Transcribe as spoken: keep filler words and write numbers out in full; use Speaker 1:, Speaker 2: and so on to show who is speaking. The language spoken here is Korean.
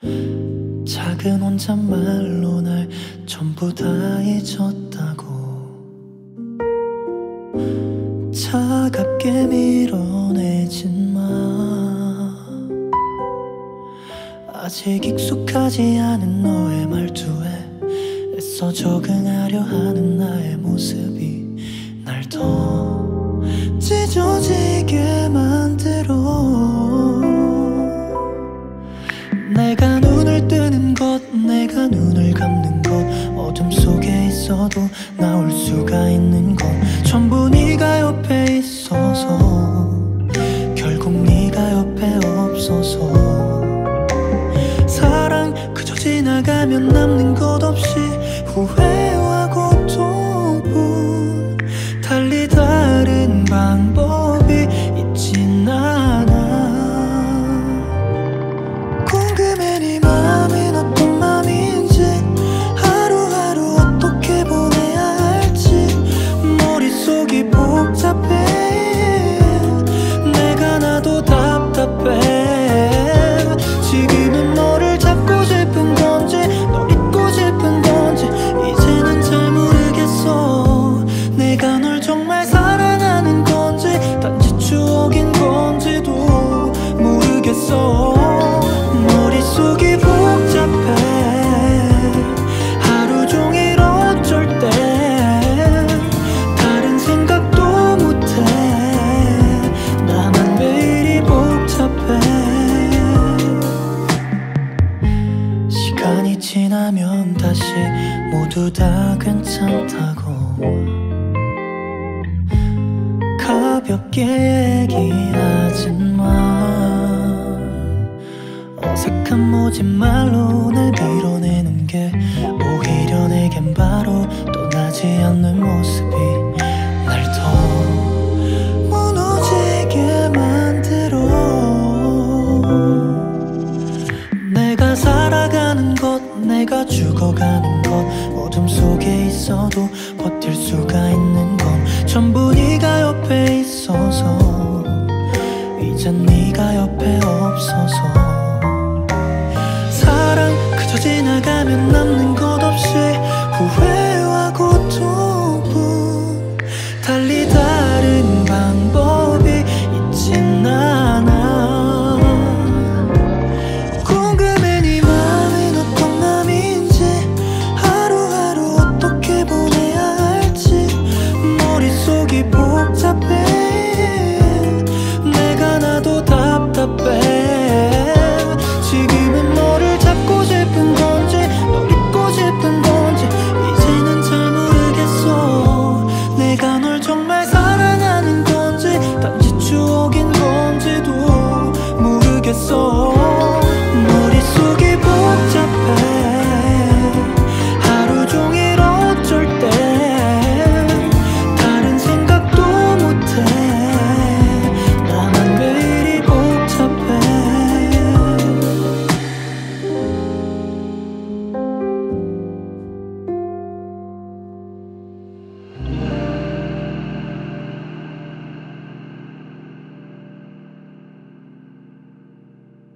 Speaker 1: 작은 혼잣말로 날 전부 다 잊었다고 차갑게 밀어내진 마. 아직 익숙하지 않은 너의 말투에 애써 적응하려 하는 나의 모습이 날 더 찢어지게 만들어. 내가 눈을 뜨는 것, 내가 눈을 감는 것, 어둠 속에 있어도 나올 수가 있는 것, 전부 네가 옆에 있어서, 결국 네가 옆에 없어서. 사랑 그저 지나가면 남는 것 없이 후회와 고통뿐. 달리 다른 방법이 있진 않아. 궁금해 네 맘은 어떤 맘인지, 하루하루 어떻게 보내야 할지. 머릿속이 복잡해, 내가 나도 답답해. 지금은 너를 잡고 싶은 건지 널 잊고 싶은 건지 이제는 잘 모르겠어. 내가 널 정말 사랑하는 건지 단지 추억인 건지도 모르겠어. 머릿속이 복잡해, 하루 종일 어쩔 때 다른 생각도 못해. 나만 매일이 복잡해. 시간이 지나면 다시 모두 다 괜찮다고 가볍게 얘기하지만 어색한 모진 말로 날 밀어내는 게 오히려 내겐 바로 떠나지 않는 모습이 날 더 무너지게 만들어. 내가 살아가는 것, 내가 죽어가는 것, 어둠 속에 있어도 버틸 수가 있는 건 전부 네가 옆에 있어서. 이젠 네가 옆에 없어서. 사랑 그저 지나가면 남는 것 없이 후회